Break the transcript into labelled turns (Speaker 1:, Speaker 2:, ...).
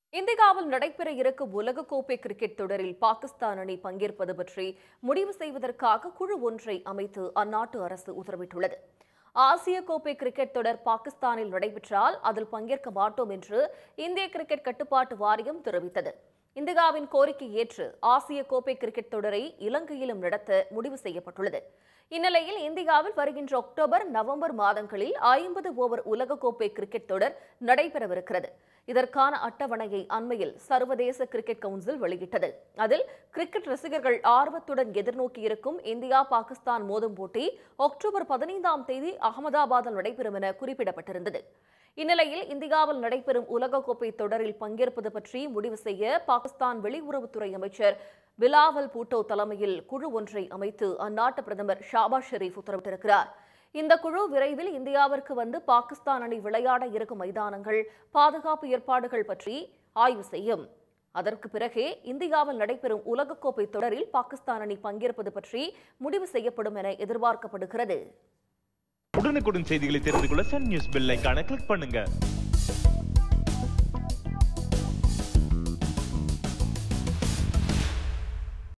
Speaker 1: இந்தியாவில் நடைபெற இருக்கும் உலகக்கோப்பை கிரிக்கெட் தொடரில் பாகிஸ்தான் அணி பங்கேற்பது பற்றி முடிவு செய்வதற்காக குழு ஒன்றை அமைத்து அந்நாட்டு அரசு உத்தரவிட்டுள்ளது. ஆசிய கோப்பை கிரிக்கெட் தொடர் பாகிஸ்தானில் நடைபெற்றால் அதில் பங்கேற்க மாட்டோம் என்று இந்திய கிரிக்கெட் கட்டுப்பாட்டு வாரியம் தெரிவித்தது. இந்தியாவின் கோரிக்கை ஏற்று ஆசிய கோப்பை கிரிக்கெட் தொடரை இலங்கையிலும் நடத்த முடிவு செய்யப்பட்டுள்ளது. இந்நிலையில் இந்தியாவில் வருகின்ற அக்டோபர், நவம்பர் மாதங்களில் 50 ஓவர் உலகக்கோப்பை கிரிக்கெட் தொடர் நடைபெறவிருக்கிறது. இதற்கான அட்டவணையை அண்மையில் சர்வதேச கிரிக்கெட் கவுன்சில் வெளியிட்டது. அதில் கிரிக்கெட் ரசிகர்கள் ஆர்வத்துடன் எதிர்நோக்கியிருக்கும் இந்தியா பாகிஸ்தான் மோதும் போட்டி அக்டோபர் 15ஆம் தேதி அகமதாபாத்தில் நடைபெறும் என குறிப்பிடப்பட்டிருந்தது. இந்நிலையில் இந்தியாவில் நடைபெறும் உலகக்கோப்பை தொடரில் பங்கேற்பது பற்றி முடிவு செய்ய பாகிஸ்தான் வெளியுறவுத்துறை அமைச்சர் பிலாவல் பூட்டோ தலைமையில் குழு ஒன்றை அமைத்து அந்நாட்டு பிரதமர் ஷாபாஸ் ஷெரீப் உத்தரவிட்டிருக்கிறார். இந்த குழு விரைவில் இந்தியாவிற்கு வந்து பாகிஸ்தான் அணி விளையாட இருக்கும் மைதானங்கள், பாதுகாப்பு ஏற்பாடுகள் பற்றி ஆய்வு செய்யும். அதற்கு பிறகே இந்தியாவில் நடைபெறும் உலகக்கோப்பை தொடரில் பாகிஸ்தான் அணி பங்கேற்பது பற்றி முடிவு செய்யப்படும் என எதிர்பார்க்கப்படுகிறது.
Speaker 2: உடனுக்குடன் செய்திகளை தெரிந்து கொள்ள சன் நியூஸ் பெல் ஐகானை கிளிக் பண்ணுங்க.